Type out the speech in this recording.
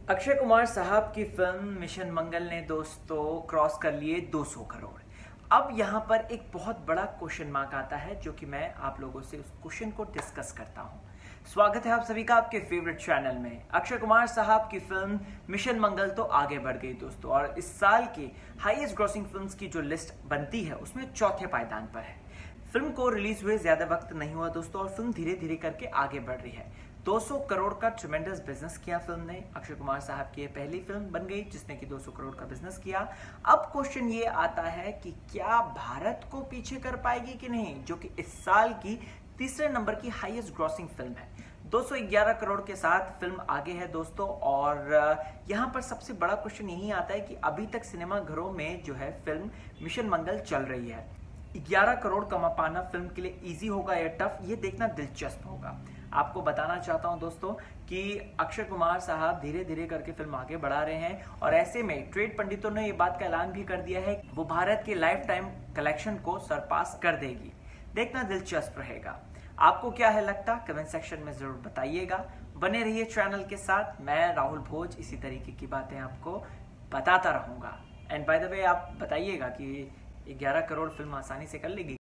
अक्षय कुमार साहब की film mission मंगल ने दोस्तों क्रॉस कर लिए 200 करोड़। अब यहाँ पर एक बहुत बड़ा क्वेश्चन मार्क आता है जो कि मैं आप लोगों से उस क्वेश्चन को डिस्कस करता हूँ। स्वागत है आप सभी का आपके फेवरेट चैनल में। अक्षय कुमार साहब की फिल्म मिशन मंगल तो आगे बढ़ गई दोस्तों, और इस साल की हाईएस्ट ग्रॉसिंग फिल्म्स की जो लिस्ट बनती है उसमें चौथे पायदान पर है। फिल्म को रिलीज हुए ज्यादा वक्त नहीं हुआ दोस्तों, और फिल्म धीरे धीरे करके आगे बढ़ रही है। 200 करोड़ का ट्रिमेंडस बिजनेस किया फिल्म ने। अक्षय कुमार साहब की ये पहली फिल्म बन गई जिसने कि 200 करोड़ का बिजनेस किया। अब क्वेश्चन ये आता है कि क्या भारत को पीछे कर पाएगी कि नहीं, जो कि इस साल की तीसरे नंबर की हाईएस्ट ग्रॉसिंग फिल्म है। 211 करोड़ के साथ फिल्म आगे है दोस्तों। और यहाँ पर सबसे बड़ा क्वेश्चन यही आता है कि अभी तक सिनेमा घरों में जो है फिल्म मिशन मंगल चल रही है। 11 करोड़ कमा पाना फिल्म के लिए इजी होगा या टफ, ये देखना दिलचस्प होगा। आपको बताना चाहता हूं दोस्तों कि अक्षय कुमार साहब धीरे धीरे करके फिल्म आगे बढ़ा रहे हैं, और ऐसे में ट्रेड पंडितों ने ये बात का ऐलान भी कर दिया है कि वो भारत के लाइफ टाइम कलेक्शन को सरपास कर देगी। देखना दिलचस्प रहेगा। आपको क्या है लगता, कमेंट सेक्शन में जरूर बताइएगा। बने रहिए चैनल के साथ। मैं राहुल भोज इसी तरीके की बातें आपको बताता रहूंगा। एंड बाय द वे आप बताइएगा कि 11 करोड़ फिल्म आसानी से कर लेगी।